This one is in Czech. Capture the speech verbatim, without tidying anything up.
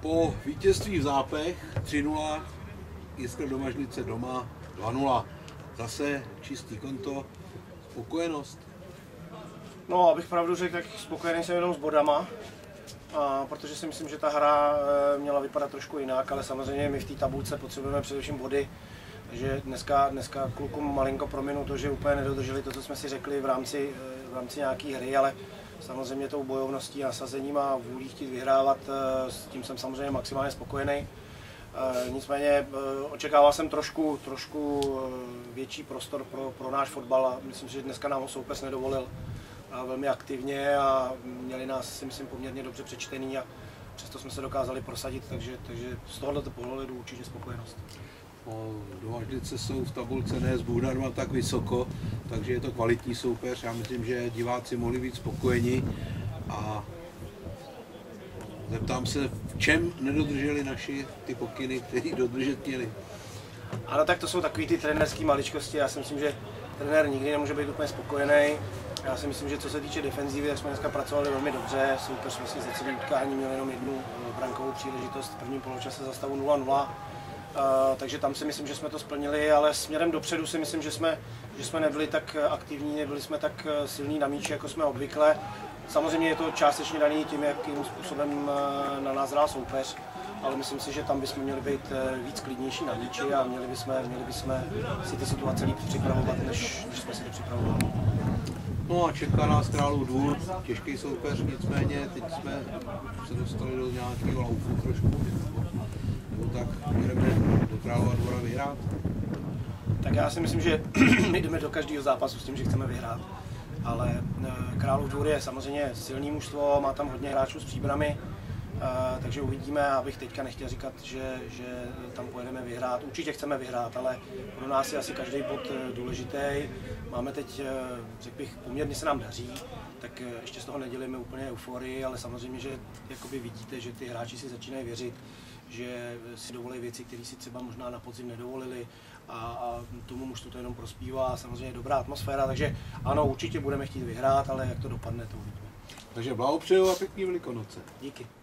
Po vítězství v Zápech tři nula, Jiskra Domažlice doma dva nula. Zase čistý konto, spokojenost. No, abych pravdu řekl, tak spokojený jsem jenom s bodama, a protože si myslím, že ta hra měla vypadat trošku jinak, ale samozřejmě my v té tabulce potřebujeme především body. Takže dneska, dneska klukům malinko prominu to, že úplně nedodrželi to, co jsme si řekli v rámci, v rámci nějaké hry, ale samozřejmě tou bojovností, nasazením a vůlí chtít vyhrávat, s tím jsem samozřejmě maximálně spokojený. Nicméně očekával jsem trošku, trošku větší prostor pro, pro náš fotbal a myslím, že dneska nám ho soupeř nedovolil velmi aktivně a měli nás, si myslím, poměrně dobře přečtený a přesto jsme se dokázali prosadit, takže, takže z tohoto pohledu určitě spokojenost. Domažlice jsou v tabulce ne s Búhdanma tak vysoko, takže je to kvalitní soupeř. Já myslím, že diváci mohli být spokojeni a zeptám se, v čem nedodrželi naši ty pokyny, které dodržet měli. Ano, tak to jsou takové ty trenérské maličkosti. Já si myslím, že trenér nikdy nemůže být úplně spokojený. Já si myslím, že co se týče defenzívy, tak jsme dneska pracovali velmi dobře. Soupeř vlastně za celý utkání měl jenom jednu brankovou příležitost v prvním poločase za stavu nula nula. Uh, takže tam si myslím, že jsme to splnili, ale směrem dopředu si myslím, že jsme, že jsme nebyli tak aktivní, nebyli jsme tak silní na míči, jako jsme obvykle. Samozřejmě je to částečně daný tím, jakým způsobem na nás hrál soupeř, ale myslím si, že tam bychom měli být víc klidnější na míči a měli bychom, měli bychom si ty situace líp připravovat, než, než jsme si to připravovali. No a čeká nás Králův Dvůr, těžký soupeř, nicméně teď jsme se dostali do nějakého laufu trošku. Tak budeme do Králova Dvora vyhrát? Tak já si myslím, že my jdeme do každého zápasu s tím, že chceme vyhrát. Ale Králův Dvůr je samozřejmě silný mužstvo, má tam hodně hráčů s příbrami, takže uvidíme, abych teďka nechtěl říkat, že, že tam pojedeme vyhrát. Určitě chceme vyhrát, ale pro nás je asi každý bod důležitý. Máme teď, řekl bych, poměrně se nám daří, tak ještě z toho nedělíme úplně euforii, ale samozřejmě, že jakoby vidíte, že ty hráči si začínají věřit, že si dovolí věci, které si třeba možná na podzim nedovolili a, a tomu mužstvu to jenom prospívá. Samozřejmě je dobrá atmosféra, takže ano, určitě budeme chtít vyhrát, ale jak to dopadne, to uvidíme. Takže blahopřeju a pěkný Velikonoce. Díky.